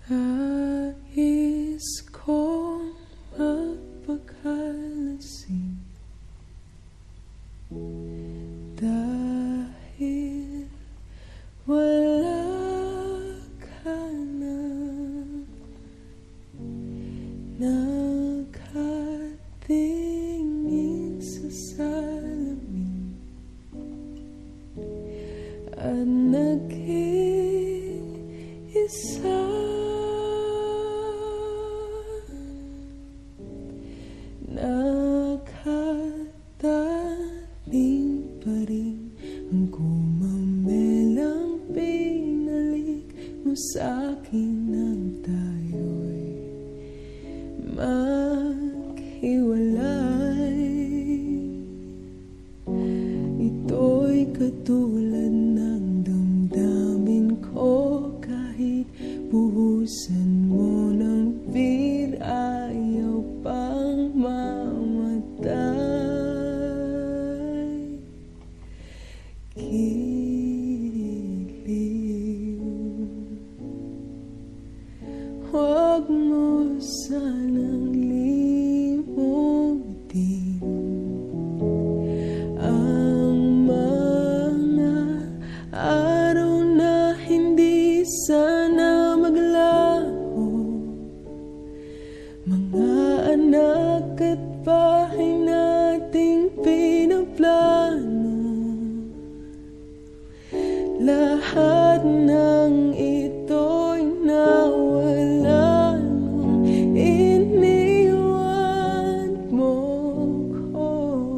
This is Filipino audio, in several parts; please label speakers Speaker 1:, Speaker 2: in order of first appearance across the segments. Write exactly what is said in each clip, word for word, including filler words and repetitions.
Speaker 1: Nais kong magpakalasing dahil wala ka na. Nakatingin sa salamin at nag-iisa. Nakataling pa rin ang kumamelang pinalik mo sa'kin nang tayo'y maghiwalay. Ito'y katulad ng damdamin ko, kahit buhusan mo ng beer, ayaw pang mamatay. Giliw, huwag mo sanang limutin ang mga araw na hindi sana maglaho, mga anak at bahay nating pinaplano. Lahat ng ito'y nawala nung iniwan mo ko.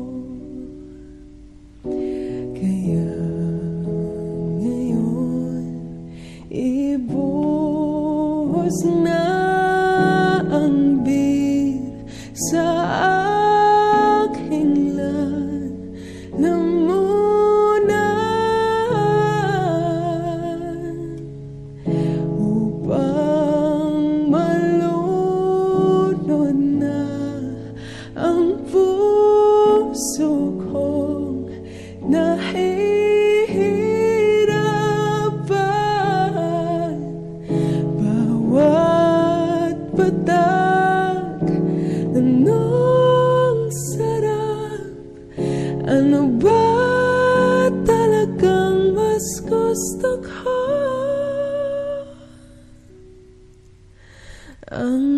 Speaker 1: Kaya ngayon ibuhos na ang beer sa aking lalamunan, upang malunod na ang puso kong nahihirapan. Bawat patak, anong sarap, ano ba talagang mas gusto ko? Ang